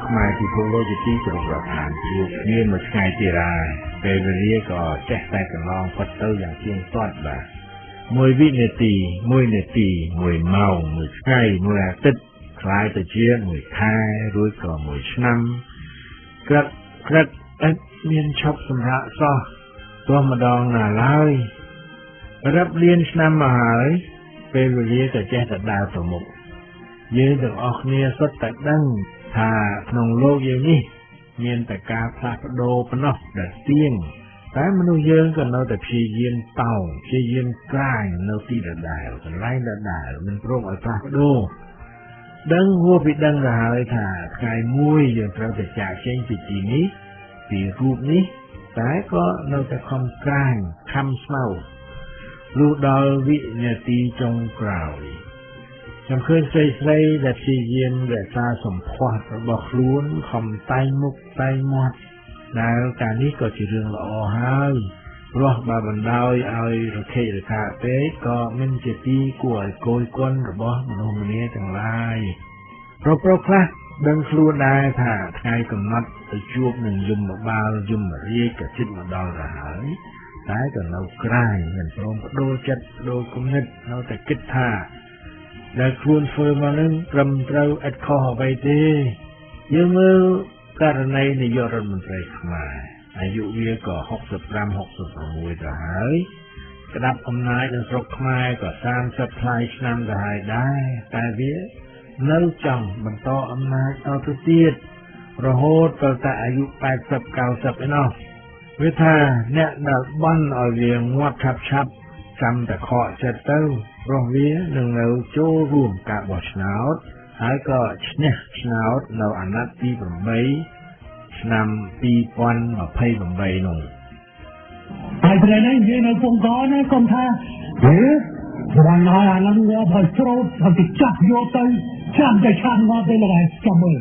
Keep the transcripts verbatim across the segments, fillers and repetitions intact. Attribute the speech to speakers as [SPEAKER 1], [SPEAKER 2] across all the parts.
[SPEAKER 1] ខ្មែរពិភពលោកជាទីគោរពរាប់អានជួបគ្នាមួយថ្ងៃទៀតហើយពេលវេលាក៏ចេះតែកន្លងផុតទៅយ៉ាងទៀងទាត់បាទមួយវិនាទីមួយនាទីមួយម៉ោងមួយថ្ងៃមួយអាទិត្យខ្លាយទៅជាមួយខែរួចក៏មួយឆ្នាំក្រឹកក្រឹកឥតមានឈប់សម្រាកសោះទោះម្ដងណាឡើយរាប់លានឆ្នាំមកហើយពេលវេលាក៏ចេះតែដើរទៅមុខយើងទាំងអស់គ្នាសុទ្ធតែដឹងថាក្នុងលោកយើងនេះមានតែការផ្លាស់ប្ដូរប៉ុណ្ណោះដែលទៀងតែមនុស្សយើងក៏នៅតែព្យាយាមតោងព្យាយាមក្រាញនៅទីដដែលកន្លែងដដែលមិនព្រមឲ្យផ្លាស់ប្ដូរដឹងហួសពីដឹងទៅហើយថាថ្ងៃមួយយើងត្រូវតែចាកចេញពីទីនេះពីរូបនេះតែក៏នៅតែខំក្រាញខំស្មៅលុះដល់វិនាទីចុងក្រោយខ្ញុំឃើញស្រីស្រីដែលព្យាយាមរក្សាសម្ផស្សរបស់ខ្លួនខំតែងមុខតែងមាត់ដែលការនេះក៏ជារឿងល្អហើយព្រោះបើបណ្ដោយឲ្យរខិរខាពេកក៏មិនជាទីគួរឲ្យគយគន់របស់មនុស្សម្នាទាំងឡាយប្រុសប្រុសខ្លះដឹងខ្លួនដែរថាថ្ងៃកំណត់ទៅជួបនឹងយមបាលយមរាជក៏ជិតមកដល់ទៅហើយតែក៏នៅក្រាញមិនព្រមបដូរចិត្តបដូរគំនិតនៅតែគិតថាដែលខ្លួនធ្វើមកនឹងត្រឹមត្រូវឥតខុសអ្វីទេយើងមើលករណីនាយករដ្ឋមន្ត្រីខ្មែរអាយុវាក៏ហុកសិបប្រាំ ហុកសិប៦ទៅហើយក្តាប់អំណាចនៅស្រុកខ្មែរក៏សាមសិបផ្លាយឆ្នាំទៅហើយដែរតែវានៅចង់បន្តអំណាចតទៅទៀតរហូតដល់តែអាយុแปดสิบ เก้าสิบឯណោះវាថាអ្នកដែលបន់ឲ្យវាងាត់ឆាប់ឆាប់ចាំតែខកចិត្តទៅព្រោះវានឹងនៅចូលរួមការបោះឆ្នោតហើយក៏ឈ្នះឆ្នោតនៅអាណត្តិទីแปดឆ្នាំពីរពាន់ยี่สิบแปดនោះ
[SPEAKER 2] ហើយថ្ងៃនេះនិយាយនៅពងកណាកុំថាហេបានហើយអានឹងងាប់ហើយស្រោតហើយទៅចាប់យកទៅចាំតែឆាប់ងាប់ទៅលោកឯងចាំមើល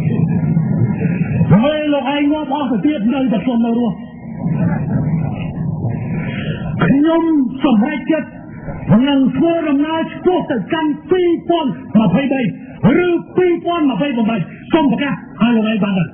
[SPEAKER 2] មើលលោកឯងងាប់អស់ទៅទៀតនៅតែខ្ញុំនៅរស់ខ្ញុំសម្រេចចិត្តនឹងធ្វើដំណើរឆ្ពោះទៅកាន់ពីរពាន់ยี่สิบสามឬពីរពាន់ยี่สิบแปดសូមប្រកាសឲ្យលោកឯងបានដឹង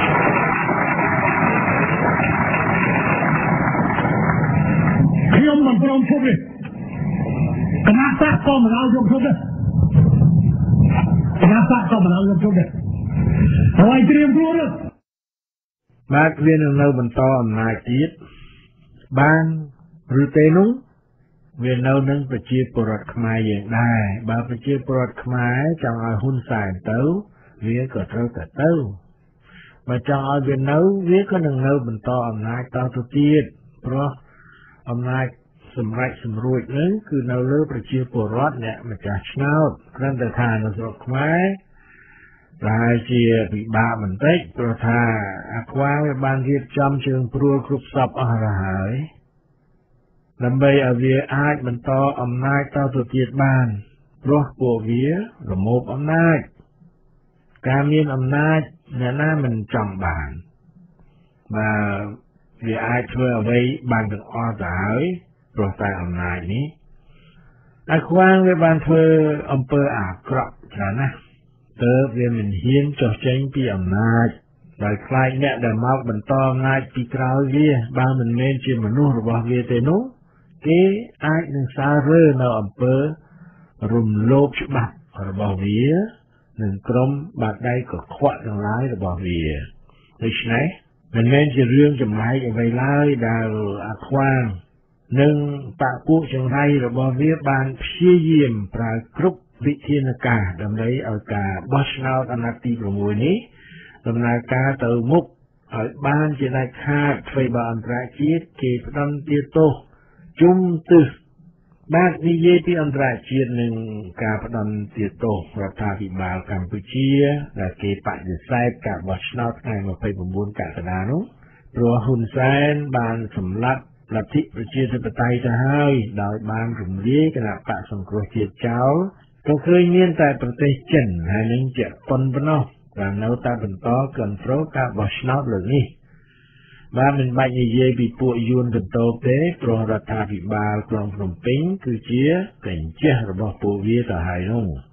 [SPEAKER 2] ខ្ញុំមិនព្រមឈប់ទេគណៈបកក៏មិនឲ្យយកឈប់ទេគណៈបកក៏មិនឲ្យយកឈប់ទេហើយត្រៀមខ្លួនទៅ
[SPEAKER 1] បាទវានឹងនៅបន្តអំណាចទៀតបានឬទេនោះវានៅនឹងប្រជាពលរដ្ឋខ្មែរយើងដែរបើប្រជាពលរដ្ឋខ្មែរចង់ឲ្យហ៊ុនសែនទៅវាក៏ត្រូវតែទៅបើចង់ឲ្យវានៅវាក៏នឹងនៅបន្តអំណាចតទៅទៀតព្រោះអំណាចសម្រេចសម្រួចនឹងគឺនៅលើប្រជាពលរដ្ឋអ្នកម្ចាស់ឆ្នោតគ្រាន់តែថានៅស្រុកខ្មែរប្រហែលជាពិបាកបន្តិចព្រោះថាអាខ្វាងវាបានរៀបចំជើងព្រួលគ្រប់សពអស់ទៅហើយដើម្បីឲ្យវាអាចបន្តអំណាចតទៅទៀតបានព្រោះពួកវារមោបអំណាចការមានអំណាចអ្នកណាមិនចង់បានបើវាអាចធ្វើអ្វីបានទាំងអស់ទៅហើយព្រោះតែអំណាចនេះអាខ្វាងវាបានធ្វើអំពើអាក្រក់ច្រើនណាស់ទើបវាមិនហ៊ានចុះចេញពីអំណាចដោយខ្លាចអ្នកដែលមកបន្តអំណាចពីក្រោយវាបើមិនមែនជាមនុស្សរបស់វាទេនោះគេអាចនឹងសាររើនៅអំពើរំលោភច្បាប់របស់វានិងក្រុមបាតដៃកខ្វក់ទាំងឡាយរបស់វាដូច្នេះមិនមែនជារឿងចម្លែកអ្វីឡើយដែលអាខ្វាងនិងបកពួកចង្រៃរបស់វាបានព្យាយាមប្រើគ្រប់វិធានការដើម្បីឲ្យការបោះឆ្នោតអាណត្តិទីหกនេះដំណើរការទៅមុខឲ្យបានជាដាច់ខាតធ្វើបើអន្តរជាតិគេផ្ដន្ទាទោសជុំទិសបាទនិយាយពីអន្តរជាតិនឹងការផ្ដន្ទាទោសរដ្ឋាភិបាលកម្ពុជាដែលគេបដិសេធការបោះឆ្នោតថ្ងៃยี่สิบเก้ากក្កដានោះព្រោះហ៊ុនសែនបានសម្លាប់លទ្ធិប្រជាធិបតេយ្យទៅហើយដោយបានរំលាយគណៈបកសង្គ្រោះជាតិចោលក៏ឃើញមានតែប្រទេសចិនហើយនឹងជប៉ុនប៉ុណ្ណោះដែលនៅតែបន្តគ្រប់គ្រងការបោះឆ្នោតលើកនេះបាទមិនបាច់និយាយពីពួកយួនកន្តោបទេព្រោះរដ្ឋាភិបាលក្រុងភ្នំពេញគឺជាកញ្ចក់របស់ពួកវាទៅហើយនោះ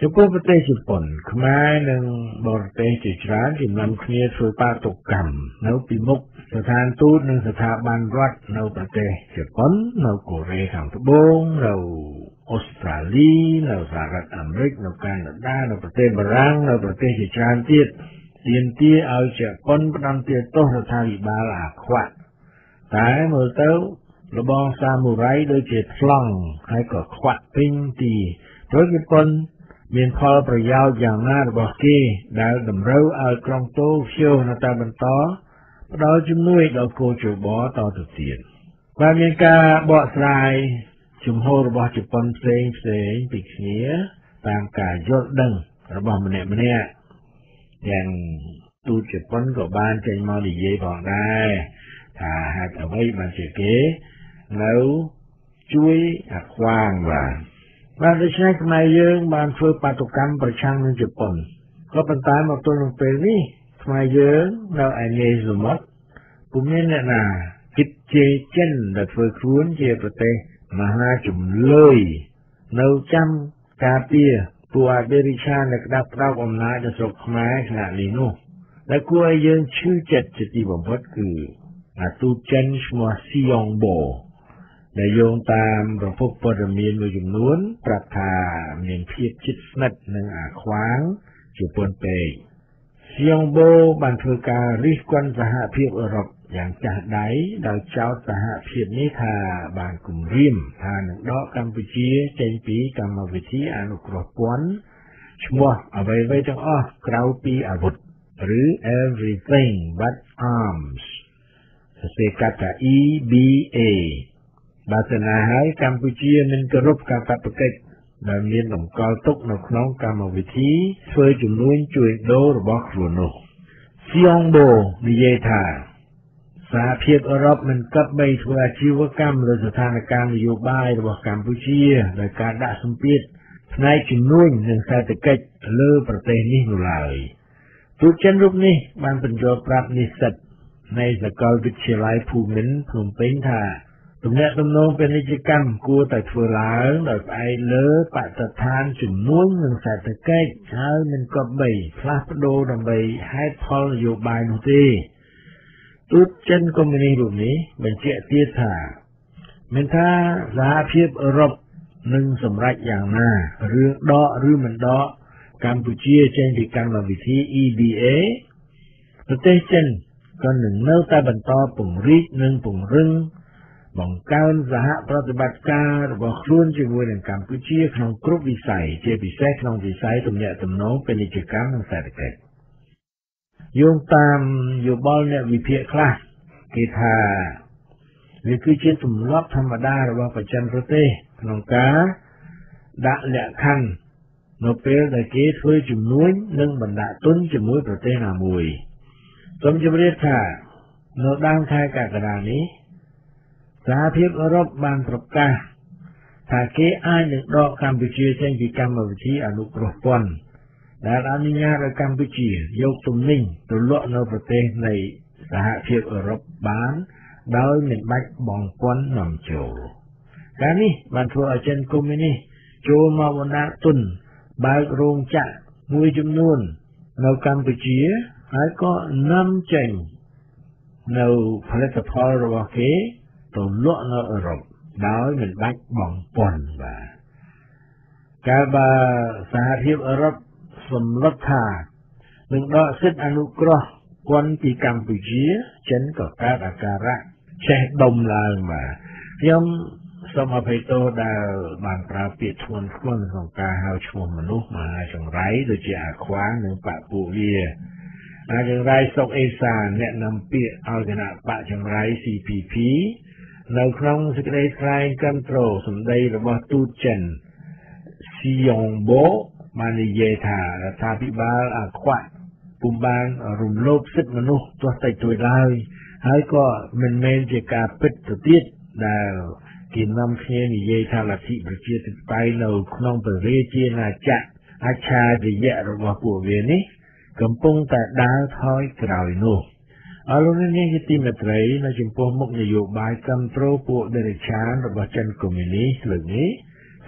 [SPEAKER 1] ចំពោះប្រទេសជប៉ុនខ្មែរនិងបរទេសជាច្រើនចំណាំគ្នាធ្វើបាតុកម្មនៅពីមុខស្ថានទូតនិងស្ថាប័នរដ្ឋនៅប្រទេសជប៉ុននៅកូរ៉េខាងត្បូងនៅអូស្ត្រាលីនៅសហរដ្ឋអាមេរិកនៅកាណាដានៅប្រទេសបារាំងនៅប្រទេសជាច្រើនទៀតទាមទារឲ្យជប៉ុនផ្តន្ទាទោសរដ្ឋាភិបាលអាខ្វាក់តែមើលទៅលបងសាមូរ៉ៃដូចជាថ្លង់ហើយក៏ខ្វាក់ពេញទីព្រោះជប៉ុនមានផលប្រយោជន៍យ៉ាងណារបស់គេដែលតម្រូវឲ្យក្រុងតូក្យូនៅតែបន្តផ្ដល់ជំនួយដល់កូជបតទៅទៀតបាទមានការបកស្រាយជំហររបស់ជប៉ុនផ្សេងផ្សេងពីគ្នាតាមការយល់ដឹងរបស់ម្នាក់ម្នាក់យ៉ាងទូតជប៉ុនក៏បានចេញមកនិយាយផងដែរថាហេតុអ្វីបានជាគេនៅជួយអាខ្វាងបាទបាទដូច្នេះខ្មែរយើងបានធ្វើបាតុកម្មប្រឆាំងនឹងជប៉ុនក៏ប៉ុន្តែមកទល់នឹងពេលនេះខ្មែរយើងនៅឯនាយសមុទ្រពុំមានអ្នកណាគិតជេរចិនដែលធ្វើខ្លួនជាប្រទេសមហាជំលើយនៅចាំការពារពួកអបេរិឆានៅក្តាប់ក្រោកអំណាចនៅស្រុកខ្មែរខណៈនេះនោះដែលគួរឲ្យយើងឈឺចិត្តជាទីបំផុតគឺអាទូតចិនឈ្មោះស៊ីយ៉ុងបូដែលយោងតាមប្រភពព័ត៌មានមួយចំនួនប្រាប់ថាមានភាពជិតស្និទ្ធនឹងអាខ្វាងជប៉ុនពេកស៊ីយ៉ុងបូបានធ្វើការរិះគន់សហភាពអឺរ៉ុបយ៉ាងចាស់ដៃដោយចោទសហភាពនេះថាបានគំរាមថានឹងដកកម្ពុជាចេញពីកម្មវិធីអនុគ្រោះពន្ធឈ្មោះអ្វីៗទាំងអស់ក្រៅពីអាវុធឬ everything but arms សរសេរកាត់ថា E B A បើស្នាហើយកម្ពុជាមិនគោរពកាតព្វកិច្ចដែលមានតម្កល់ទុកនៅក្នុងកម្មវិធីធ្វើជំនួញជួញដូររបស់ខ្លួននោះស៊ីយ៉ុងបូនិយាយថាសហភាពអឺរ៉ុបមិនគិតបីធ្វើអាជីវកម្មលើស្ថានភាពនយោបាយរបស់កម្ពុជាដោយការដាក់សម្ពាធផ្នែកជំនួញនិងសេដ្ឋកិច្ចលើប្រទេសនេះនោះឡើយទូតចិនរូបនេះបានបញ្យល់ប្រាប់និស្សិតនៃសាកលវិទ្យាល័យភូមិន្ទភ្នំពេញថាទំនាក់ទំនងពាណិជ្ជកម្មគួរតែធ្វើឡើងដោយផ្អែកលើបទដ្ឋានជំនួញនិងសេដ្ឋកិច្ចហើយមិនគប្បីផ្លាស់ប្ដូរដើម្បីហេតុផលនយោបាយនោះទេទូតចិនកុម្មុយនីសរូបនេះបញ្ជាក់ទៀតថាមានថាសហភាពអឺរ៉ុបនឹងសម្រេចយ៉ាងណារឿងដកឬមិនដកកម្ពុជាចេញពីកម្មវិធី E B A ប្រទេសចិនក៏នឹងនៅតែបន្តពង្រីកនិងពង្រឹងបង្កើនសហប្រតិបត្តិការរបស់ខ្លួនជាមួយនឹងកម្ពុជាក្នុងគ្រប់វិស័យជាពិសេសក្នុងវិស័យទំនាក់ទំនងពាណិជ្ជកម្មនិងសេដ្ឋកិច្ចយោងតាមយោបល់អ្នកវិភាគខ្លះគេថាវាគឺជាទម្លាប់ធម្មតារបស់ប្រជាជនប្រទេសក្នុងការដាក់លក្ខខណ្ឌនៅពេលដែលគេធ្វើជំនួញនិងបណ្ដាក់ទុនជាមួយប្រទេសណាមួយសូមជម្រាបថានៅដើមខែកក្កដានេះសហភាពអឺរ៉ុបបានប្រកាសថាគេអាចនឹងដកកម្ពុជាចេញពីកម្មវិធីអនុគ្រោះពន្ធដែលអនុញ្ញាតឲ្យកម្ពុជាយកទំនិញទៅលក់នៅប្រទេសនៃសហភាពអឺរ៉ុបបានដោយមិនបាច់បង់ពន្ធនាំចូលការនេះបានធ្វើឲ្យចិនកុម្មុយនីសចូលមកបណ្ដាក់ទុនបើករោងចក្រមួយចំនួននៅកម្ពុជាហើយក៏នាំចេញនៅផលិតផលរបស់គេទៅលក់នៅអឺរ៉ុបដោយមិនបាច់បង់ពន្ធបាទកាលបើសហភាពអឺរ៉ុបសម្លុតថានឹងដកសិទ្ធិអនុគ្រោះពន្ធពីកម្ពុជាចិនក៏កើតអាការៈចេះដុំឡើងបាទខ្ញុំសូមអភ័យទោសដែលបានប្រើពាក្យធ្ងន់ធ្ងរក្នុងការហៅឈ្មោះមនុស្សមហាចង្រៃដូចជាអាខ្វាងនិងបពុវាអាចង្រៃសុកអេសានអ្នកនាំពាក្យឲ្យគណៈបកចង្រៃ C P P នៅក្នុងសេចក្តីថ្លែងគាំទ្រសម្ដីរបស់ទូតចិនស៊ីយ៉ុងបូបាននិយាយថារដ្ឋាភិបាលអាខ្វាក់ពុំបានរំលោភសិទ្ធិមនុស្សទោះតិចតួចឡើយហើយក៏មិនមែនជាការពិតទៅទៀតដែលគេនាំគ្នានិយាយថាលទ្ធិប្រជាធិបតេយ្យនៅក្នុងព្រះរាជាណាចក្រអច្ឆរិយៈរបស់ពួកវានេះកំពុងតែដើរថយក្រោយនោះអរលោកនាងជាទីមេត្រីនៅចំពោះមុខនយោបាយគាំទ្រពួកដេរិឆានរបស់ចិនកុម្មុយនីសលើកនេះ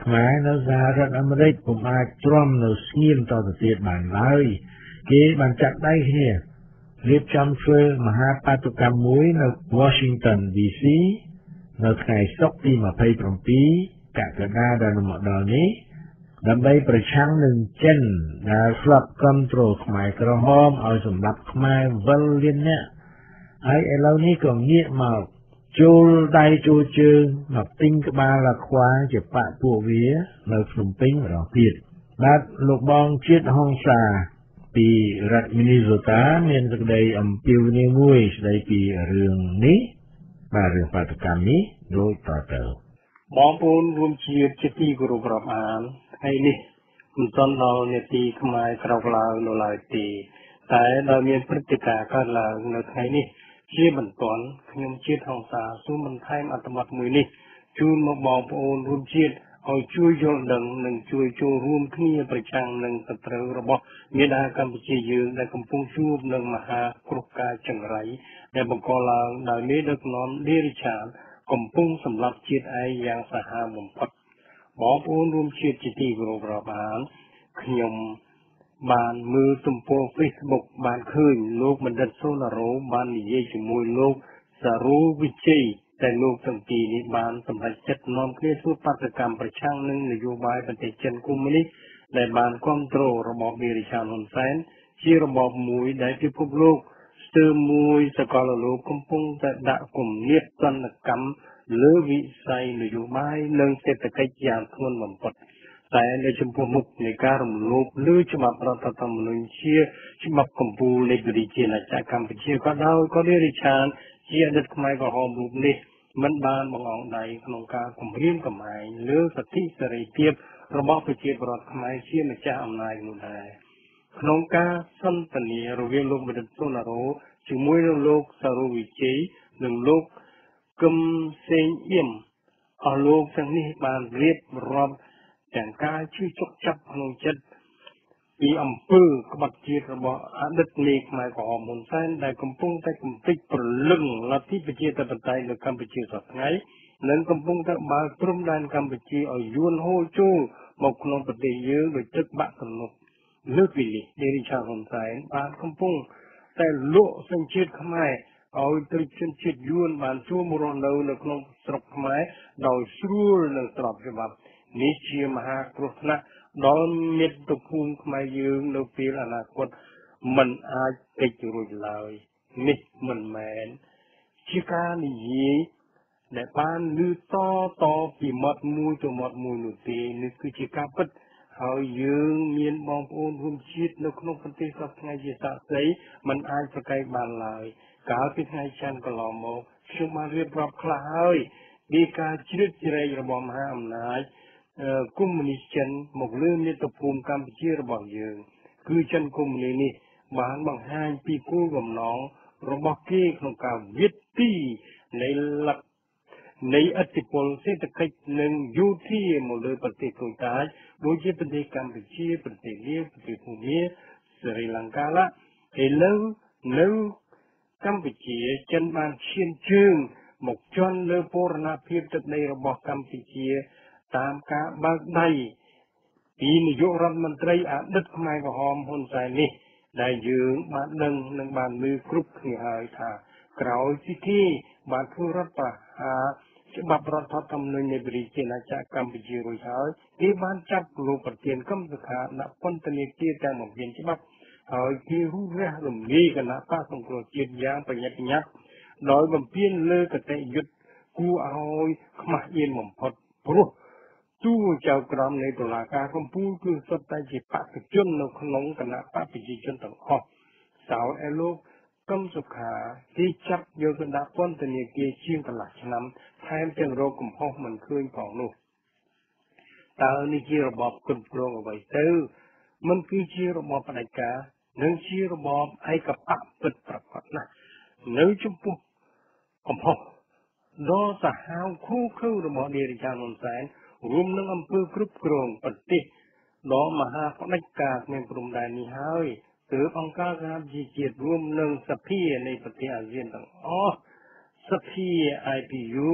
[SPEAKER 1] ខ្មែរនៅសហរដ្ឋអាមេរិកពុំអាចទ្រាំនៅស្ងៀមតទៅទៀតបានឡើយគេបានចាត់ដៃគ្នារៀបចំធ្វើមហាបាតុកម្មមួយនៅ Washington ឌី ซี នៅថ្ងៃសុក្រទីម្ភៃប្រាំពីរកក្កដាដែលនឹងមកដល់នេះដើម្បីប្រឆាំងនឹងចិនដែលស្លាប់គ្រប់គ្រងខ្មែរក្រហមឲ្យសម្លាប់ខ្មែរវិលលានអ្នកហើយឥឡូវនេះក៏ងាកមកចូលដៃចូលជើងមកទិញក្បាលលាខ្វាជាបាក់ពួកវានៅភ្នំពេញម្ដងទៀតបាទលោកបងជាតិហុងសាពីរដ្ឋ Minnesota មានសេចក្តីអំពាវនាវមួយស្ដីពីរឿងនេះបាទរឿងបាតុកម្មនេះដូចតទៅ
[SPEAKER 3] បងប្អូនរួមជាតិជាទីគោរពរាប់អានថ្ងៃនេះមិនទាន់ដល់នាទីខ្មែរក្រោកឡើងនៅឡើយទេតែដោយមានព្រឹត្តិការណ៍កើតឡើងនៅថ្ងៃនេះជាបន្ទាន់ខ្ញុំជាតិហុងសាសូមបន្ថែមអត្ថបទមួយនេះជូនមកបងប្អូនរួមជាតិឲ្យជួយយល់ដឹងនិងជួយចូលរួមគ្នាប្រឆាំងនឹងសត្រូវរបស់មាតាកម្ពុជាយើងដែលកំពុងជួបនឹងមហាគ្រោះកាចចង្រៃដែលបង្កឡើងដោយមេដឹកនាំឌីរីឆាតកំពុងសម្លាប់ជាតិឯងយ៉ាងសាហាវបំផុតបងប្អូនរួមជាតិជាទីគោរពរាប់អានខ្ញុំបានមើលទំព័រ Facebook បានឃើញលោកបណ្ឌិតសូណារ៉ូបាននិយាយជាមួយលោកសារ៉ូវិជ័យតែលោកទាំងពីរនេះបានសម្រេចចិត្តនាំគ្នាធ្វើបដកម្មប្រឆាំងនឹងនយោបាយប្រទេសចិនកុម្មុយនីសដែលបានគ្រប់គ្រងរបបឌីរីឆាតហ៊ុនសែនជារបបមួយដែលពិភពលោកស្ទើរមួយសកលលោកកំពុងតែដាក់គំនាបទណ្ឌកម្មលើវិស័យនយោបាយនិងសេដ្ឋកិច្ចយ៉ាងធ្ងន់បំផុតតែនៅចំពោះមុខនៃការរំលោភលើច្បាប់រដ្ឋធម្មនុញ្ញជាច្បាប់កម្ពុជានៃប្រជាណាចក្រកម្ពុជាក៏ដោយក៏ឌីរីឆាតជាអតីតខ្មែរក្រហមរូបនេះមិនបានបង្អង់ដៃក្នុងការគំរាមកំហែងលើសិទ្ធិសេរីភាពរបស់ប្រជាពលរដ្ឋខ្មែរជាម្ចាស់អំណាចនោះដែរក្នុងការសន្ទនារវាងលោកបណ្ឌិតសូណារ៉ូជាមួយនឹងលោកសារ៉ូវិជ័យនិងលោកកឹមសេងអៀមអស់លោកទាំងនេះបានរៀបរាប់ទាំងការជឿទុកចាប់ក្នុងចិត្តពីអំពើក្បត់ជាតិរបស់អតីតមេខ្មែរក្រហមហ៊ុនសែនដែលកំពុងតែកំទេចព្រលឹងលទ្ធិប្រជាធិបតេយ្យនៅកម្ពុជាសប្តាហ៍និងកំពុងតែបើកព្រំដែនកម្ពុជាឲ្យយួនហូរចូលមកក្នុងប្រទេសយើងដោយទឹកបាក់ទំនប់លើកពីនេះឌីរីឆាតហ៊ុនសែនបានកំពុងតែលក់សញ្ជាតិខ្មែរឲ្យទៅជនជាតិយួនបានចូលមករស់នៅនៅក្នុងស្រុកខ្មែរដោយស្រួលនិងស្របច្បាប់នេះជាមហាគ្រោះថ្នាក់ដល់មាតុភូមិខ្មែរយើងនៅពេលអនាគតមិនអាចកិច្ចរួចឡើយនេះមិនមែនជាការនិយាយដែលបានលឺតតពីមាត់មួយទៅមាត់មួយនោះទេនេះគឺជាការពិតហើយយើងមានបងប្អូនរួមជាតិនៅក្នុងប្រទេសសពថ្ងៃជាសាក្សីមិនអាចប្រកែកបានឡើយកាលពីថ្ងៃច័ន្ទកន្លងមកខ្ញុំបានរៀបរាប់ខ្លះហើយពីការជ្រៀតជ្រែករបស់មហាអំណាចកុម្មុយនីសចិនមកលើមាតុភូមិកម្ពុជារបស់យើងគឺចិនកុម្មុយនីសនេះបានបង្ហាញពីគោលបំណងរបស់គេក្នុងការវិទីនៃលក្ខនៃអធិបុលសេដ្ឋកិច្ចនិងយោធាមកលើប្រទេសតូចតាចដូចជាប្រទេសកម្ពុជាប្រទេសលាវប្រទេសភូមាស្រីលង្កាឡាឥឡូវនៅកម្ពុជាចិនបានឈានជើងមកជន់លើបូរណភាពទឹកដីរបស់កម្ពុជាតាមការបើកដៃពីនាយករដ្ឋមន្ត្រីអតីតខ្មែរក្រហមហ៊ុនសែននេះដែលយើងបានដឹងនិងបានលើគ្រប់គ្នាហើយថាក្រោយពីគេបានធ្វើរដ្ឋប្រហារច្បាប់រដ្ឋធម្មនុញ្ញនៃប្រជាណាចក្រកម្ពុជារួចហើយគេបានចាប់លោកប្រធានកឹមសុខាដាក់ពន្ធនាគារតាមបំពេញច្បាប់ហើយគេរុះរះរំលាយគណៈបកសង្គ្រោះជាតិយ៉ាងប្រញាប់ប្រញាល់ដោយបំពេញលើកតេយុត្តគួរឲ្យខ្មាស់អៀនបំផុតព្រោះទូចៅក្រមនៃតុលាការកំពូលគឺសុទ្ធតែជាបេក្ខជននៅក្នុងគណៈបកប្រជាជនទាំងអស់សោឯលោកកឹមសុខាគេចាប់យកទៅដាក់ពន្ធនាគារជាងកន្លះឆ្នាំថែមទាំងរកកំហុសមិនឃើញផងនោះតើនេះជារបបគ្រប់គ្រងអ្វីទៅมันគឺជារបបផ្ដាច់ការនិងជារបបឯកបកពិតប្រាកដណាស់នៅចំពោះកំហុសដ៏សាហាវឃោឃៅរបស់ឌីរីឆាតហ៊ុនសែនរួមនឹងអំពើគ្រប់គ្រងប្រទេសដ៏មហាផ្ដាច់ការគ្មានព្រំដែននេះហើយទើបអង្គការសហប្រជាជាតិរួមនឹងសភានៃប្រទេសអាស៊ានទាំងអស់សភា I P U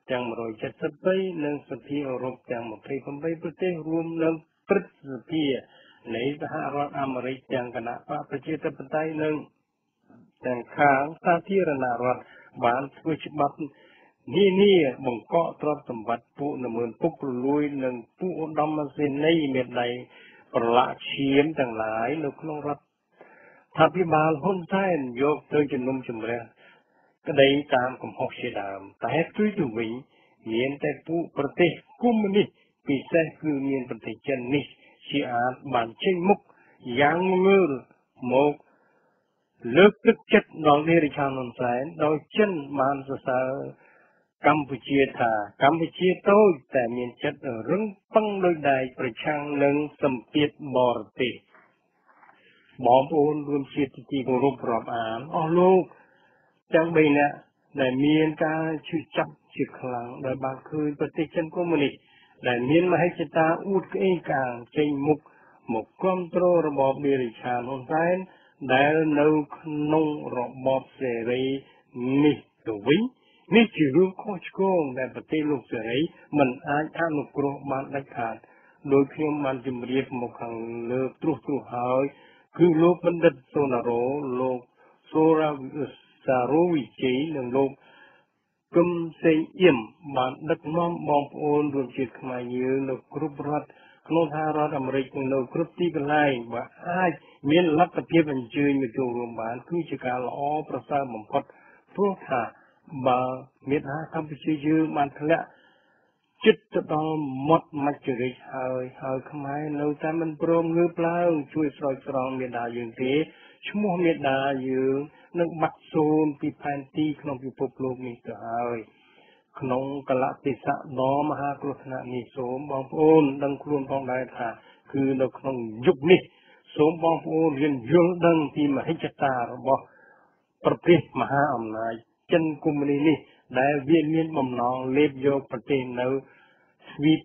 [SPEAKER 3] ទាំងmột trăm七十បីនិងសភាអឺរ៉ុបទាំងยี่สิบแปดប្រទេសរួមនឹងព្រឹទ្ធសភានៃសហរដ្ឋអាមេរិកទាំងគណៈបកប្រជាធិបតេយ្យនិងទាំងខាងសាធារណរដ្ឋបានធ្វើច្បាប់នានាបង្កកទ្រព្យសម្បត្តិពួកនមើលពុករលួយនិងពួកឧត្តមសេនីយ៍មេដៃប្រឡាក់ឈាមទាំងឡាយនៅក្នុងរដ្ឋថាភិបាលហ៊ុនសែនយកទៅជំនុំជម្រះក្តីតាមកំហុសជាដើមតែគឺទៅវិញមានតែពួកប្រទេសកុម្មុយនីសពិសេសគឺមានប្រទេសចិននេះជាអាចបានចេញមុខយ៉ាងងើលមកលើកទឹកចិត្តដល់នាយរដ្ឋមន្ត្រីហ៊ុនសែនដោយចិនបានសរសើរកម្ពុជាថាកម្ពុជាតូចតែមានចិត្តរឹងប៉ឹងដោយដៃប្រឆាំងនឹងសម្ពាធបរទេសបងប្អូនរួមជាតិទីគោរពរាប់អានអស់លោកទាំងបីនាក់ដែលមានការឈឺចាប់ជាខ្លាំងដោយបានឃើញប្រទេសចិនកុម្មុយនីសដែលមានមហិច្ឆតាអួតក្អេងក្អាងចេញមុខមកគ្រប់គ្រងរបបនាយរដ្ឋហ៊ុនសែនដែលនៅក្នុងរបបសេរីនេះទៅវិញនេះជារឿងខុសឆ្គងដែលប្រទេសលោកសេរីមិនអាចអនុគ្រោះបានដាច់ខាតដោយខ្ញុំបានជម្រាបមកខាងលើត្រួសត្រាសហើយគឺលោកបណ្ឌិតសូណារ៉ូលោកសូរ៉ាសារ៉ូវិជ័យនិងលោកគឹមសេងអៀមបានដឹកនាំបងប្អូនរួមជាតិខ្មែរយើងនៅគ្រប់រដ្ឋក្នុងសហរដ្ឋអាមេរិកនិងនៅគ្រប់ទីកន្លែងបើអាចមានលទ្ធភាពអញ្ជើញមកចូលរួមបានគឺជាការល្អប្រសើរបំផុតព្រោះថាបើមានថាកម្ពុជាយើងបានធ្លាក់ចិត្តទៅដល់មាត់មច្ចរិកហើយហើយខ្មែរនៅតែមិនព្រមងើបឡើងជួយស្រោចស្រង់មេដាយើងទេឈ្មោះមេដាយើងនឹងបាត់សូន្យពីផែនទីក្នុងពិភពលោកនេះទៅហើយក្នុងកលៈទេសៈដ៏មហាគ្រោះថ្នាក់នេះសូមបងប្អូនដឹងខ្លួនផងដែរថាគឺនៅក្នុងយុគនេះសូមបងប្អូនរៀនយល់ដឹងពីមហិច្ឆតារបស់ប្រទេសមហាអំណាចចិនកុម្មុយនីសនេះដែលវាមានបំណងលេបយកប្រទេសនៅទ្វីប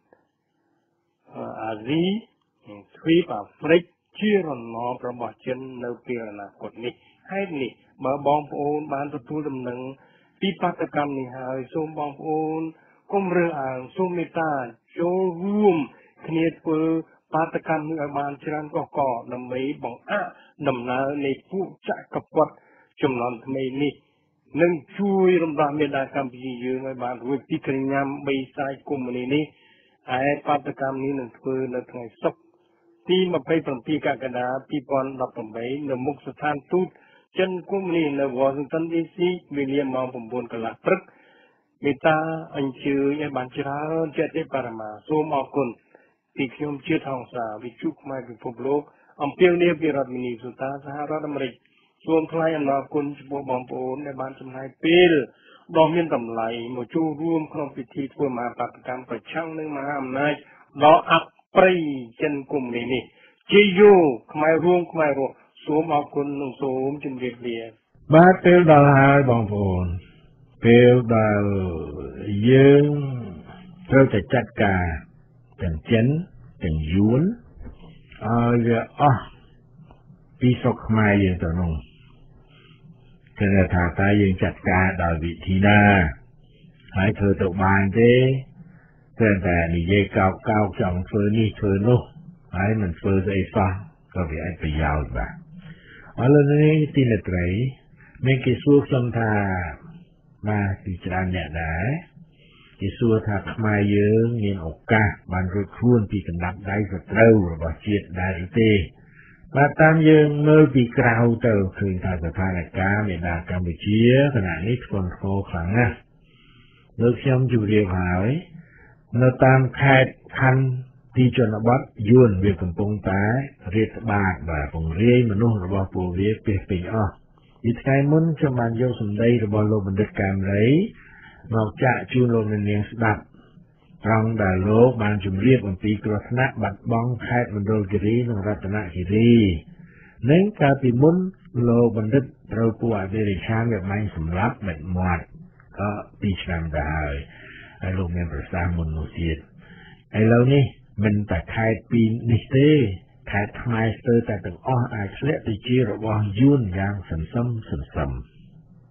[SPEAKER 3] អាស៊ីទ្វីបអាហ្វ្រិកជារណបរបស់ចិននៅពេលអនាគតនេះហេតុនេះបើបងប្អូនបានទទួលដំណឹងពីបាតកម្មនេះហើយសូមបងប្អូនកុំរើសអើងសូមមេត្តាចូលរួមគ្នាធ្វើបាតកម្មនេះឲ្យបានច្រើនកកកដើម្បីបង្អាក់ដំណើរនៃពួកចក្រពត្តិចំនួនថ្មីនេះនឹងជួយរំដោះមេដាកម្ពុជាយើងឲ្យបានរួចពីក្រញាំបីសាយកុម្មុយនីសនេះហើយបាតកម្មនេះនឹងធ្វើនៅថ្ងៃសុក្រទីยี่สิบเจ็ดកក្កដាยี่สิบสิบแปดនៅមុខស្ថានទូតចិនកុម្មុយនីសនៅ Washington ឌី ซี វេលាម៉ោងnineកន្លះព្រឹកមេត្តាអញ្ជើញឲ្យបានច្រើនចិត្តទេបរមាសូមអរគុណពីខ្ញុំជាថងសាវិទ្យុខ្មែរពិភពលោកអំពាវនាវពីរដ្ឋមីនីសូតាសហរដ្ឋអាមេរិកសូមថ្លែងអំណរគុណចំពោះបងប្អូនដែលបានចំណាយពេលដ៏មានតម្លៃមកចូលរួមក្នុងពិធីធ្វើមហាបាតុកម្មប្រឆាំងនឹងមហាអំណាចដ៏អប្រិយចិនកុម្មុយនីសជាយោខ្មែររួមខ្មែររស់សូមអរគុណនិងសូមជម្រាបលា
[SPEAKER 1] បាទពេលដល់ហើយបងប្អូនពេលដែលយើងត្រូវតែចាត់ការទាំងចិនទាំងយួនឲ្យវាអស់ពីស្រុកខ្មែរយើងទៅនោះគឺថាតើយើងចាត់ការដោយវិធីណាហើយធ្វើទៅបានទេតែតែនិយាយកោកកោកចង់ធ្វើនេះធ្វើនោះហើយមិនធ្វើស្អីសោះក៏វាអត់ប្រយោជន៍បាទឥឡូវនេះទីនេះត្រីមានគេសួរខ្ញុំថាបាទពីច្រើនអ្នកដែរគេសួរថាខ្មែរយើងមានឱកាសបានរួចខ្លួនពីកណ្ដាប់ដៃសត្រូវរបស់ជាតិដែរទេបាទតាមយើងមើលពីក្រៅទៅឃើញថាស្ថានភាពមេដាកម្ពុជាខណៈនេះធ្ងន់ធ្ងរខ្លាំងណាស់លើខ្ញុំជម្រាបហើយនៅតាមខេត្តខណ្ឌទីជនបទយួនវាកំពុងតែរាតត្បាតបាទពង្រាយមនុស្សរបស់ពួកវាពេះពេញអស់ពីថ្ងៃមុនខ្ញុំបានយកសម្ដីរបស់លោកបណ្ឌិតកែមលីមកចាក់ជូនលោកនាងស្ដាប់ត្រង់ដែលលោកបានជម្រាបអំពីគ្រោះថ្នាក់បាត់បង់ខេត្តមណ្ឌលគិរីនិងរតនគិរីនិងកាលពីមុនលោកបណ្ឌិតត្រូវពួកអមេរិកខាងវាបាញ់សម្លាប់មិនមាត់ក៏ពីឆ្នាំទៅហើយហើយលោកមានប្រសាសន៍មុននោះទៀតឥឡូវនេះមិនតែខេត្តពីរនេះទេខេត្តខ្មែរស្ទើរតែទាំងអស់អាចធ្លាក់ទៅជារបស់យួនយ៉ាងសន្សឹមសន្សឹមអ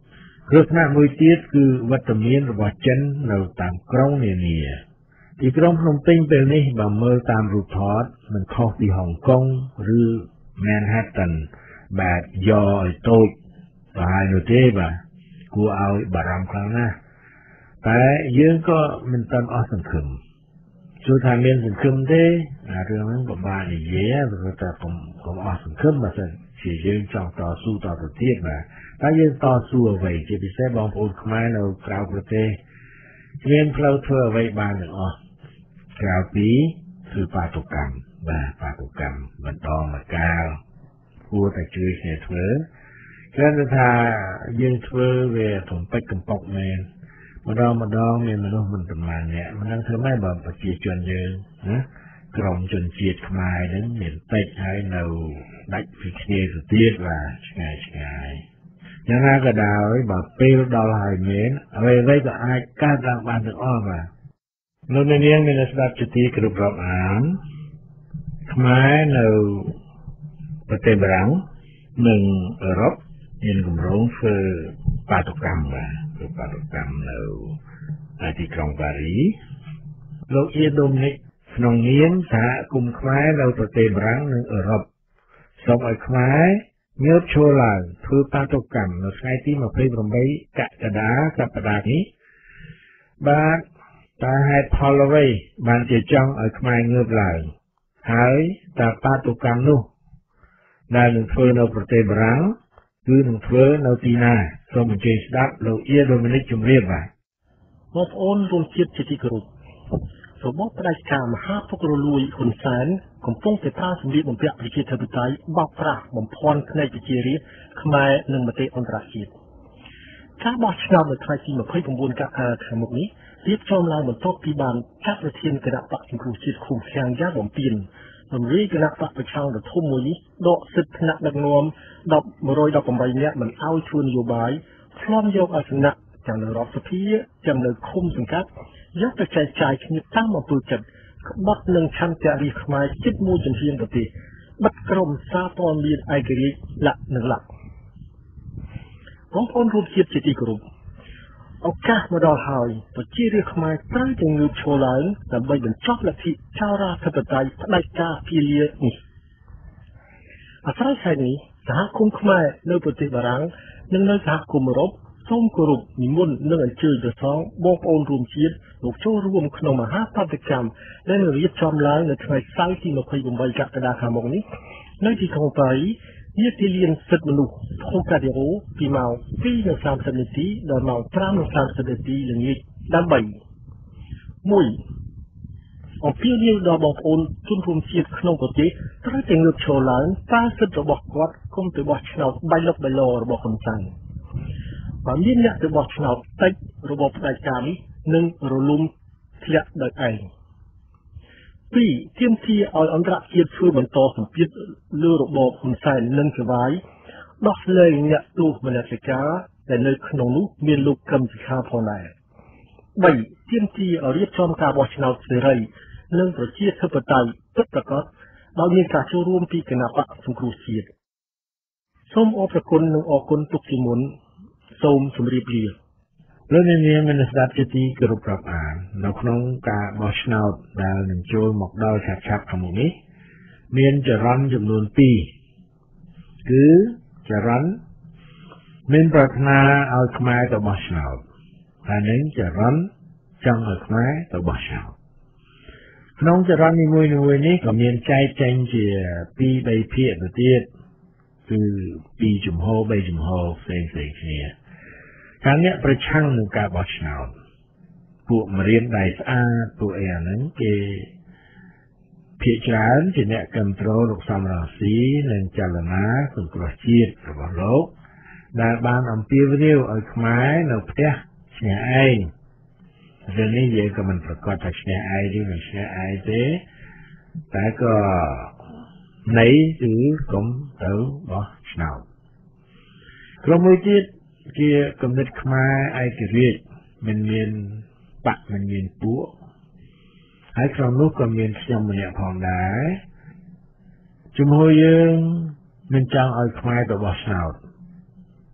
[SPEAKER 1] គ្រោះថ្នាក់មួយទៀតគឺវត្តមានរបស់ចិននៅតាមក្រុងនានាទីក្រុងភ្នំពេញពេលនេះបើមើលតាមរូបថតមិនខុសពីហុងកុងឬ Manhattan បែបយ៉ឲ្យតូចប្រហែលនោះទេបាទគួរឲ្យបារម្ភខ្លាំងណាស់តែយើងក៏មិនទាន់អស់សង្ឃឹមជួនថាមានសង្ឃឹមទេអារឿងហ្នឹងពិបាកនិយាយព្រោះតែកុំកុំអស់សង្ឃឹមបើសិនជាយើងចង់តស៊ូតទៅទៀតបាទតែយើងតស៊ូអ្វីជាពិសេសបងប្អូនខ្មែរនៅក្រៅប្រទេសគ្មានផ្លូវធ្វើអ្វីបានទាំងអស់ក្រៅពីធ្វើបាតុកម្មបាទបាតុកម្មបន្តមកកាលគួរតែជួយគ្នាធ្វើគ្រាន់តែថាយើងធ្វើវាកំពេចកំប៉ុកមែនម្ដងម្ដងមានមនុស្សមិនប្រមាណអ្នកមិនដឹងធ្វើម៉េចបើប្រជាជនយើងណាក្រុមជនជាតិខ្មែរហ្នឹងមានតិចហើយនៅដាច់ពីគ្នាទៅទៀតបាទឆ្ងាយឆ្ងាយយ៉ាងណាក៏ដោយបើពេលដល់ហើយមែនអ្វីៗក៏អាចកើតឡើងបានទាំងអស់បាទលោកអ្នកនាងមានស្ដាប់ជាទីគោរពរាប់អានខ្មែរនៅប្រទេសបារាំងនិងអឺរ៉ុបមានគម្រោងធ្វើបាតុកម្មបាទធ្វើបាតុកម្មនៅទីក្រុងប៉ារីលោកអ៊ីដូមីនិកក្នុងនាមសហគមន៍ខ្មែរនៅប្រទេសបារាំងនិងអឺរ៉ុបសូមឲ្យខ្មែរងើបឈរឡើងធ្វើបាតុកម្មនៅថ្ងៃទីยี่สิบแปดកក្កដាសប្តាហ៍នេះបាទតើហេតុផលអ្វីបានជាចង់ឲ្យខ្មែរងើបឡើងហើយតើបាតុកម្មនោះដែលនឹងធ្វើនៅប្រទេសបារាំងគឺនឹងធ្វើនៅទីណាសូមអញ្ជើញស្ដាប់លោកអ៊ីដូមីនិកជំរាបបាទ
[SPEAKER 4] បងប្អូនរួមជាតិជាទីគោរពរបបផ្ដាច់ការមហាពុករលួយហ៊ុនសែនកំពុងតែប្រើសម្ភារបំពាក់ប្រជាធិបតេយ្យបោកប្រាស់បំភាន់ផ្នែកប្រជារាស្ត្រខ្មែរនិងមតិអន្តរជាតិការបោះឆ្នោតនៅថ្ងៃទីยี่สิบเก้ากក្កដាខាងមុខនេះរៀបចំឡើងបន្ទាប់ពីបានចាត់ប្រធានគណៈបកសង្គ្រោះជាតិឃុំឃាំងយ៉ាងបំពេញរំលាយគណៈបកប្រឆាំងដ៏ធំមួយនេះដកសិទ្ធិថ្នាក់ដឹកនាំmột trămដប់ប្រាំនាក់មិនឲ្យធ្វើនយោបាយឆ្លងយកអាសនៈទាំងនៅរដ្ឋសភាទាំងនៅឃុំសង្កាត់យកទៅចែកចាយគ្នាតាមអំពើចិត្តក្បត់នឹងឆន្ទៈរាជខ្មែរជិតមួយជំហានប្រទេសបិទក្រុមសារព័ត៌មានឯករាជ្យលក្ខនឹងលក្ខបងប្អូនរួមជាតិជាទីគោរពឱកាសមកដល់ហើយប្រជារាស្ត្រខ្មែរត្រូវតែងើបឈរឡើងដើម្បីបញ្ចប់លទ្ធិចោរាធិបតេយ្យផ្ដាច់ការពាលានេះអាស្រ័យហេតុនេះសហគមន៍ខ្មែរនៅប្រទេសបារាំងនិងនៅសហគមន៍អឺរ៉ុបសូមគោរពនិមន្តនិងអញ្ជើញព្រះសង្ឃបងប្អូនរួមជាតិមកចូលរួមក្នុងមហាបាតុកម្មដែលនឹងរៀបចំឡើងនៅថ្ងៃសៅរ៍ទីยี่สิบแปดកក្កដាខាងមុខនេះនៅទីក្រុងប៉ារីនាទីលានសិទ្ធិមនុស្សថូកាឌីរ៉ូពីម៉ោងពីរនិងសាមសិបនាទីដល់ម៉ោងប្រាំនិងសាមសិបនាទីល្ងាចដើម្បីមួយអំពាវនាវដល់បងប្អូនជនរួមជាតិក្នុងប្រទេសត្រូវតែងើបឈរឡើងប្រើសិទ្ធិរបស់គាត់គុំទៅបោះឆ្នោតបៃលុកបៃឡរបស់ហ៊ុនសែនបើមានអ្នកទៅបោះឆ្នោតតិចរបបផ្ដាច់ការនេះនឹងរលំធ្លាក់ដោយឯងពីរទាមទារឲ្យអន្តរជាតិធ្វើបន្តសម្ពាធលើរបបហ៊ុនសែននិងចៅហ្វាយដោះលែងអ្នកទោសមនសិការដែលនៅក្នុងនោះមានលោកកឹមសុខាផងដែរបីទាមទារឲ្យរៀបចំការបោះឆ្នោតសេរីនិងប្រជាធិបតេយ្យពិតប្រាកដដោយមានការចូលរួមពីគណៈបកសង្គ្រោះជាតិសូមអរគុណនិងអរគុណទុកជាមុនសូមជម្រាបលា
[SPEAKER 1] លោកអ្នកនាងមានស្ដាប់ជាទីគោរពរាប់អាននៅក្នុងការបោះឆ្នោតដែលនឹងចូលមកដល់ឆាប់ឆាប់ខាងមុខនេះមានចរន្តចំនួនពីរគឺចរន្តមានប្រាថ្នាឲ្យខ្មែរទៅបោះឆ្នោតហើយនឹងចរន្តចង់ឲ្យខ្មែរទៅបោះឆ្នោតក្នុងចរន្តនីមួយៗនេះក៏មានចែកចែងជាពីរបីភាគទៅទៀតគឺពីរជំហរបីជំហរផ្សេងៗគ្នាខាងអ្នកប្រឆាំងនឹងការបោះឆ្នោតពួកមរៀនដៃស្អាតពួកអីអាហ្នឹងគេភាគច្រើនជាអ្នកគ្រប់គ្រងលោកសំរងស៊ីនិងចលនាសង្គ្រោះជាតិរបស់លោកដែលបានអំពាវនាវឲ្យខ្មែរនៅផ្ទះឈ្នះឯងរឿងនេះយើងក៏មិនប្រកាសថាឈ្នះឯងឬមិនឈ្នះឯងទេតែក៏នៃគឺកុំទៅបោះឆ្នោតក្រុមមួយទៀតជាគំនិតខ្មែរឯករាជ្យមិនមានបកមិនមានពួកហើយក្នុងនោះក៏មានខ្ញុំម្នាក់ផងដែរជំនួសយើងមិនចង់ឲ្យខ្មែរទៅបោះឆ្នោត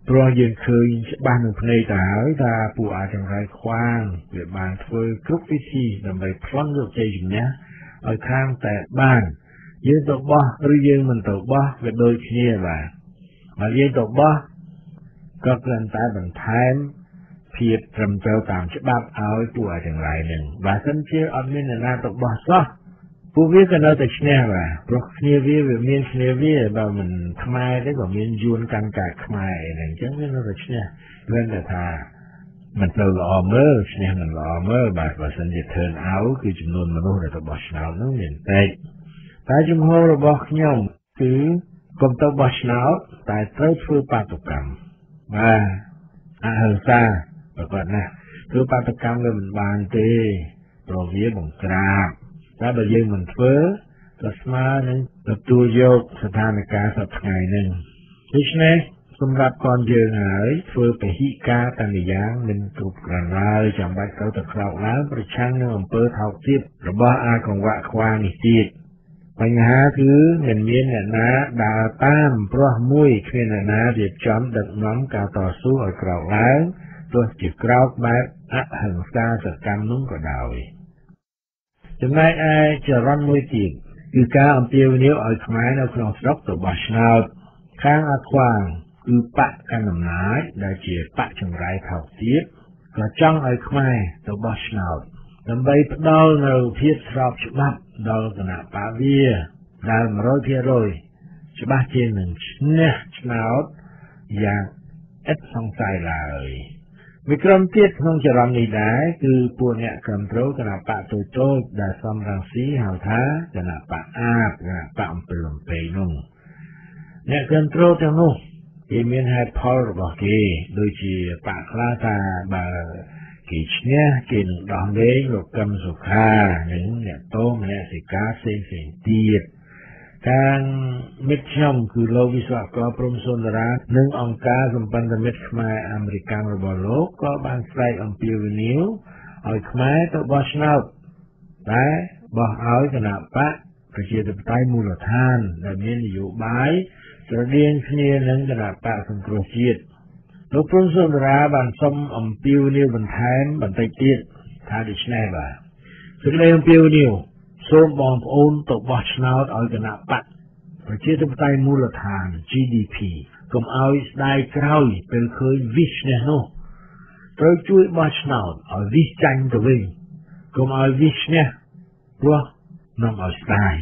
[SPEAKER 1] ព្រោះយើងឃើញច្បាស់នឹងភ្នែកទៅហើយថាពួកអាចចង្រៃខ្វាងវាបានធ្វើគ្រប់វិធីដើម្បីប្លន់យកជ័យជំនះឲ្យខាងតែបានយើងទៅបោះឬយើងមិនទៅបោះវាដូចគ្នាបាទបើយើងទៅបោះក៏គ្រាន់តែបន្ថែមភាពត្រឹមត្រូវតាមច្បាប់ឲ្យពួកអាចចង្រៃនឹងបើមិនជាអត់មានអ្នកណាទៅបោះសោះពួកវាក៏នៅតែឈ្នះបាទព្រោះគ្នាវាវាមានគ្នាវាបើមិនខ្មែរទេក៏មានយួនកាន់កាយខ្មែរអីហ្នឹងអញ្ចឹងវានៅតែឈ្នះព្រោះតែថាមិនទៅល្អមើលឈ្នះមិនល្អមើលបាទបើសិនជា turn out គឺចំនួនមនុស្សដែលទៅបោះឆ្នោតនោះមានតិចតែជំហររបស់ខ្ញុំគឺកុំទៅបោះឆ្នោតតែត្រូវធ្វើបាតុកម្មបាទអហិង្សាប្រកបណាស់ធ្វើបាតុកម្មវាមិនបានទេព្រោះវាបង្ក្រាបតែបើយើងមិនធ្វើក៏ស្មើនឹងទទួលយកស្ថានភាពសប្តាហ៍ថ្ងៃនេះដូច្នេះសម្រាប់កូនយើងហើយធ្វើពហិការតាំងយ៉ាងមិនគ្រប់គ្រាន់ឡើយចាំបាច់ទៅទៅក្រោកឡើងប្រឆាំងនឹងអំពើថោកទាបរបស់អាកង្វៈខ្វាងនេះទៀតបញ្ហាគឺមិនមានអ្នកណាដើរតាមព្រោះមួយគ្មានអ្នកណារៀបចំដឹកនាំការតស៊ូឲ្យក្រោកឡើងទោះជាក្រោកបែបអហិង្សាសកម្មនោះក៏ដោយចំណែកឯចរន្តមួយទៀតគឺការអំពាវនាវឲ្យខ្មែរនៅក្នុងស្រុកទៅបោះឆ្នោតខាងអាខ្វាងគឺបកកណ្ដាលអំណាចដែលជាបកចង្រៃថោកទាបក៏ចង់ឲ្យខ្មែរទៅបោះឆ្នោតដើម្បីផ្ដល់នូវភាពស្របច្បាប់ដល់គណៈបកវាដែល một trăm phần trăm ច្បាស់ជានឹងឈ្នះឆ្នោតយ៉ាងឥតសង្ស័យឡើយវិក្រមទៀតក្នុងចរន្តនេះដែរគឺពួកអ្នកគ្រប់គ្រងគណៈបកតូចៗដែលសំរងស៊ីហៅថាគណៈបកអាបគណៈបកអំពីលំពេនោះអ្នកគ្រប់គ្រងទាំងនោះគេមានហេតុផលរបស់គេដូចជាបកខ្លះថាបើគេឈ្នះគេនឹងដោះលែងលោកកឹមសុខានិងអ្នកតោមអ្នកសិកាផ្សេងផ្សេងទៀតខាងមិត្តខ្ញុំគឺលោកវិស្វករព្រំសុន្ទរានិងអង្គការសម្ព័ន្ធមិត្តខ្មែរអាមេរិករបស់លោកក៏បានស្រែកអំពាវនាវឲ្យខ្មែរទៅបោះឆ្នោតតែបោះឲ្យគណៈបកប្រជាធិបតេយ្យមូលដ្ឋានដែលមាននយោបាយស្រដៀងគ្នានឹងគណៈបកសង្គ្រោះជាតិលោកព្រំសុន្ទរាបានសុំអំពាវនាវបន្ថែមបន្តិចទៀតថាដូច្នេះបាទសេចក្តីអំពាវនាវសូមបងប្អូនទៅបោះឆ្នោតឲ្យគណៈបកប្រជាធិបតេយ្យមូលដ្ឋាន G D P កុំឲ្យស្ដាយក្រោយពេលឃើញវិសឈ្នះនោះត្រូវជួយបោះឆ្នោតឲ្យវិសចាញ់ទៅវិញកុំឲ្យវិសឈ្នះព្រោះនាំឲ្យស្ដាយ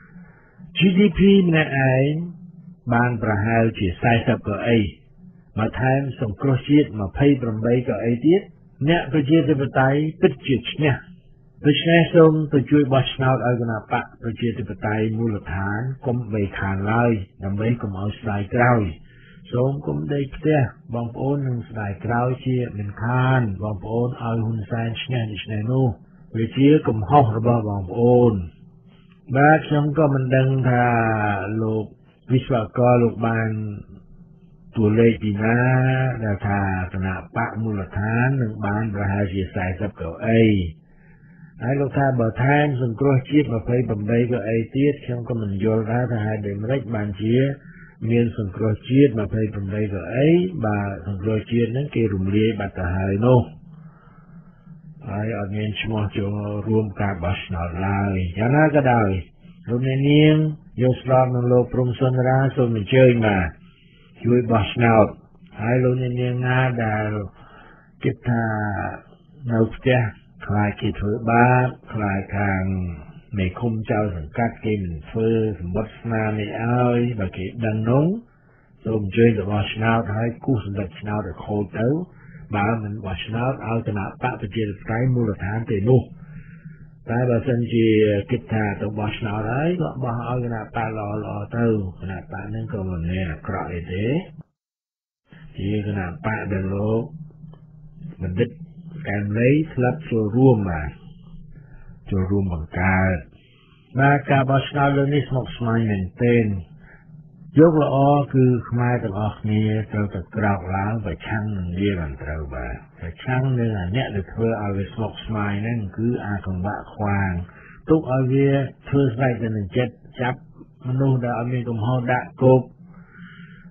[SPEAKER 1] G D P ម្នាក់ឯងបានប្រហែលជាสี่สิบកៅអីមកថែមសង្គ្រោះជាតិยี่สิบแปดកៅអីទៀតអ្នកប្រជាធិបតេយ្យពិតជាឈ្នះដូច្នេះសូមទៅជួយបោះឆ្នោតឲ្យគណៈបកប្រជាធិបតេយ្យមូលដ្ឋានកុំបីខានឡើយដើម្បីកុំឲ្យស្ដាយក្រោយសូមកុំដេកផ្ទះបងប្អូននឹងស្ដាយក្រោយជាមិនខានបងប្អូនឲ្យហ៊ុនសែនឈ្នះដូច្នេះនោះវាជាកំហុសរបស់បងប្អូនបាទខ្ញុំក៏មិនដឹងថាលោកវិស្វករលោកបានតួលេខពីណាដែលថាគណៈបកមូលដ្ឋាននឹងបានប្រហែលជាสี่สิบកៅអីហើយលោកថាបើថែមសង្គ្រោះជាតិยี่สิบแปดកៅអីទៀតខ្ញុំក៏មិនយល់ដែរថាហេតុដូចម្តេចបានជាមានសង្គ្រោះជាតិยี่สิบแปดកៅអីបើសង្គ្រោះជាតិហ្នឹងគេរំលាយបាត់ទៅហើយនោះហើយអត់មានឈ្មោះចូលរួមការបោះឆ្នោតឡើយយ៉ាងណាក៏ដោយលោកអ្នកនាងយកស្របនឹងលោកព្រំសុន្ទរាសូមអញ្ជើញមកជួយបោះឆ្នោតហើយលោកអ្នកនាងណាដែលគិតថានៅផ្ទះខ្លាចគេធ្វើបាបខ្លាចខាងមេឃុំចៅសង្កាត់គេមិនធ្វើសម្បត្តិស្នានេះឲ្យបើគេដឹងនោះសូមអញ្ជើញទៅបោះឆ្នោតហើយគូសសម្បត្តិឆ្នោតឲ្យខូចទៅបើមិនបោះឆ្នោតឲ្យគណៈបកប្រជាធិបតេយ្យមូលដ្ឋានទេនោះតែបើសិនជាគិតថាទៅបោះឆ្នោតហើយក៏បោះឲ្យគណៈបកល្អល្អទៅគណៈបកហ្នឹងក៏មិនមានអាក្រក់អីទេជាគណៈបកដែលលោកបណ្ឌិតកែមលីស្លាប់ចូលរួមបាទចូលរួមបង្កើតបាទការបោះឆ្នោតលើនេះស្មុគស្មាញមែនទែនយកល្អគឺខ្មែរទាំងអស់គ្នាត្រូវតែក្រោកឡើងប្រឆាំងនឹងវាបានត្រូវបាទប្រឆាំងនឹងអាអ្នកដែលធ្វើឲ្យវាស្មុគស្មាញហ្នឹងគឺអាកង្វៈខ្វាងទុកឲ្យវាធ្វើស្បែកទៅនឹងចិត្តចាប់មនុស្សដែលអត់មានកំហុសដាក់គុក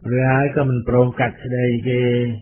[SPEAKER 1] rồi ai có mình prong cắt đây cái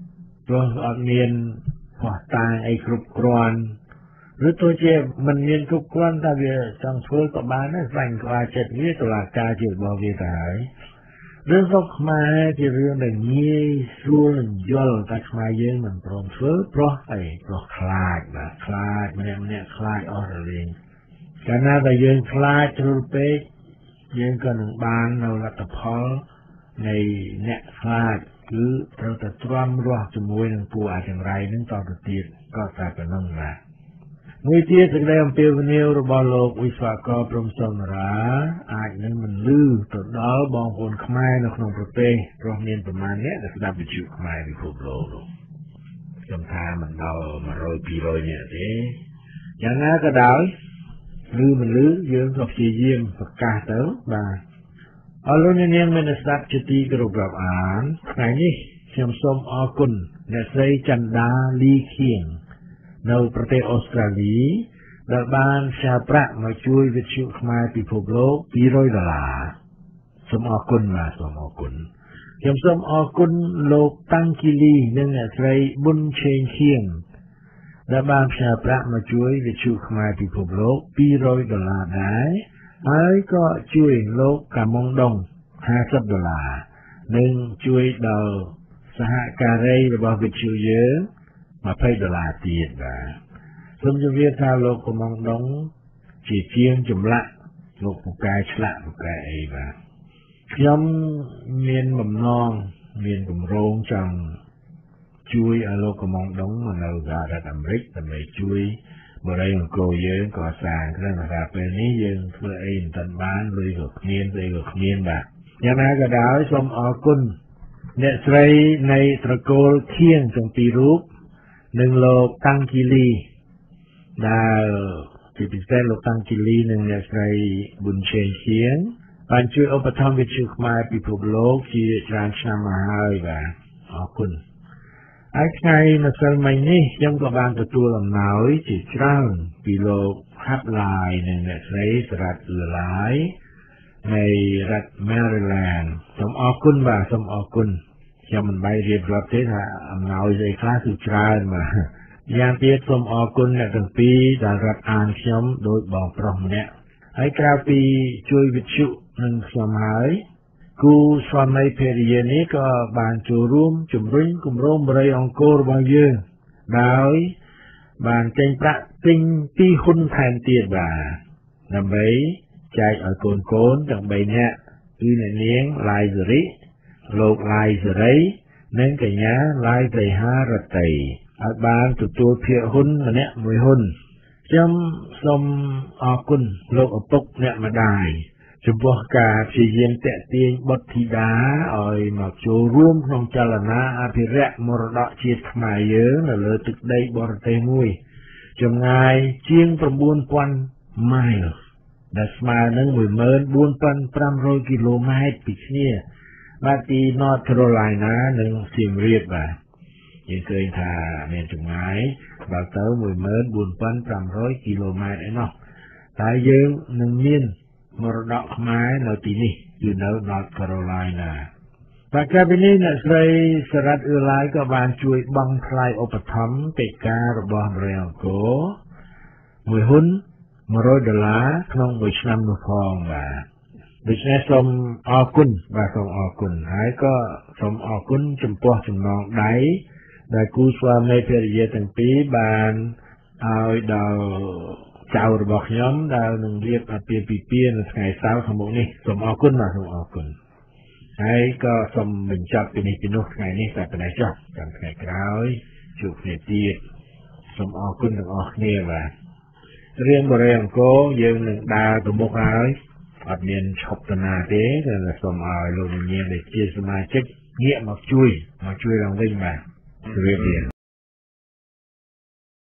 [SPEAKER 1] rồi ở miền hoa tai ai cướp quan rồi tôi chơi mình miền cướp quan ta về trong phố có bán nó dành qua chết với tôi là ca chuyện bao việc đấy rồi góc mai thì riêng là nhie xuân dol ta mai dương mình prong phố pro ai pro khai mà khai mình em nè khai ở đây cái nào là dương khai trừ pe dương cần bán đâu là tập hall này nè khai cứเราจะตรวมรวจจมูกนึงปูอาจจะไรนึงต่อติดก็จะเป็นนั่งละมือที่สิ่งใดมันเป็นวันนี้เราบอกโลกวิศวกรพรหมสมราอาจนั้นมันลื้อตัวดอลบองคนขมายในขนมประเภทเพราะเนียนประมาณนี้จะสดับวิจุขมายในภูโลกจำทามันดอมาโรยปีโรยเนี่ยสิอย่างนั้นก็ได้ลื้อมันลื้อเยอะกับชีเยี่ยมประกาศเต๋อมาเอาลูกเนี่ยเนี่ยมันสัตว์จิตกรุบกรับอ่านไงนี่เชื่อมสมอากุลและใส่จันดาลีเคียงในประเทศออสเตรเลียรัฐบาลชาประมาช่วยวิจุขมายพิภพโลกปีร้อยดอลลาร์สมอากุลมาสมอากุลเชื่อมสมอากุลโลกตั้งกิลีนั่นแหละใส่บุญเชงเคียงรัฐบาลชาประมาช่วยวิจุขมายพิภพโลกปีร้อยดอลลาร์ได้ไอ้ก็ช่วยโลกกามงดงห้าสิบดอลลาร์หนึ่งช่วยดาวสหการีระบอบวิจุเยอะมาเพิ่มดอลลาร์ตีนว่าสมจวิทาโลกกามงดงจีเจียงจุมละโลกปุกายฉละปุกายไอ้ว่าย้อมเมียนบ่มนองเมียนบ่มโรงจังช่วยโลกกามงดงมันเอาจากรัฐอเมริกทำไมช่วยบริเวณโกเยอะก่อสร้างเครื่องราเป็นนี้ยังเพื่อเองตันบ้านเลยกับเมียนเลยกับเมียนแบบยังไงก็ได้สมอกุลเนี่ยใส่ในตระกูลเคียงจงปีรูปหนึ่งโลกตั้งกิลีดาวที่เป็นเส้นโลกตั้งกิลีหนึ่งเนี่ยใส่บุญเชียงเคียงปัจจุบันอุปถัมภ์วิจุขมายพิภพโลกที่จานชามาให้แบบอกุลไอ้ไงมาสมัยนี้ยังกับบางตัวลำน้อยจิตร่างปีโลกฮับลายหนึ่งเนี่ยใช้สรัดเอือหลายในรัฐแมริแลนด์สมอกุลบ่าสมอกุลยังมันใบเรียบรับเทศะอำนาจใจคลาสุจรามาอย่างเปียสมอกุลเนี่ยตั้งปีจากรัฐอ่านชมโดยบอกพร้อมเนี่ยไอ้กราปีช่วยวิจุหนึ่งสมัยกูสวมัยเพรียนี้ก็บานจูรุ่มจุ่มรุ่งกุมร่มบริองโกรบางยืนดาวบานเจงประติงตีหุ่นแทนเตียบ่านำไปใจเอาโกนโกนจากใบเนี้ยคือในเนี้ยลายสริโลกลายสรินั่นกันยะลายใจหาระไตอาบานตัวตัวเพียหุ่นอันเนี้ยมวยหุ่นจำสมอากุลโลกอปกเนี่ยมาได้จำพวกกาชีเย็นแต่เตียงบทธิดาอ่อยมาโจร่วมក្នុងចលនាអភិរក្សមរតកជាតិខ្មែរយើងនៅលើទឹកដីបរទេសមួយចម្ងាយជាង៩ពាន់ម៉ាយលដែលស្មើនឹងមួយម៉ឺនបួនពាន់ប្រាំរយគីឡូម៉ែត្រពីគ្នាបាទទី North Carolina និងសៀមរាបបាទយើងឃើញថាមានចម្ងាយដល់ទៅមួយម៉ឺនបួនពាន់ប្រាំរយគីឡូម៉ែត្រឯណោះតែយើងនឹងមានមរតកខ្មែរនៅទីនេះគឺនៅ North Carolina បាទកាលពីនេះអ្នកស្រីសរ៉ាត់អ៊ឺឡាយក៏បានជួយបង់ថ្លៃឧបត្ថម្ភកិច្ចការរបស់បរិយាអង្គរមួយហ៊ុនមួយរយដុល្លារក្នុងមួយឆ្នាំនោះផងបាទដូច្នេះសូមអរគុណបាទសូមអរគុណហើយក៏សូមអរគុណចំពោះចំណងដៃដែលគូស្វាមីភរិយាទាំងពីរបានឲ្យដល់ចៅរបស់ខ្ញុំដែលនឹងរៀបអាពាហ៍ពិពាហ៍នៅថ្ងៃសៅរ៍ខាងមុខនេះសូមអរគុណបាទសូមអរគុណហើយក៏សូមបញ្ចប់ពីនេះពីនោះថ្ងៃនេះតែប៉ុណ្ណេះចុះចាំថ្ងៃក្រោយជួបគ្នាទៀតសូមអរគុណទាំងអស់គ្នាបាទរៀងបរិយាអង្គរយើងនឹងដើរទៅមុខហើយអត់មានឈប់តាណាទេតែសូមឲ្យលោកនាងដែលជាសមាជិកងាកមកជួយមកជួយឡើងវិញបាទជម្រាបលា